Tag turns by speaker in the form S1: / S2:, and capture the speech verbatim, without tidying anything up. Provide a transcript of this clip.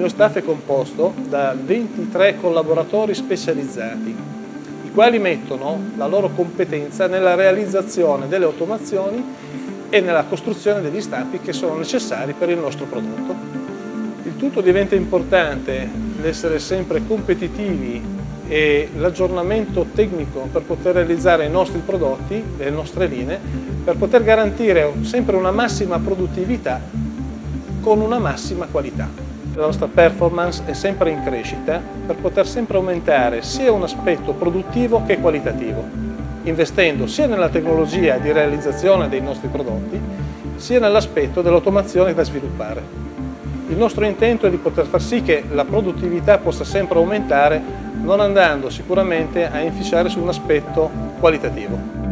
S1: mio staff è composto da ventitré collaboratori specializzati, i quali mettono la loro competenza nella realizzazione delle automazioni e nella costruzione degli stampi che sono necessari per il nostro prodotto. Il tutto diventa importante l'essere sempre competitivi e l'aggiornamento tecnico per poter realizzare i nostri prodotti, le nostre linee, per poter garantire sempre una massima produttività con una massima qualità. La nostra performance è sempre in crescita per poter sempre aumentare sia un aspetto produttivo che qualitativo, investendo sia nella tecnologia di realizzazione dei nostri prodotti, sia nell'aspetto dell'automazione da sviluppare. Il nostro intento è di poter far sì che la produttività possa sempre aumentare, non andando sicuramente a inficiare su un aspetto qualitativo.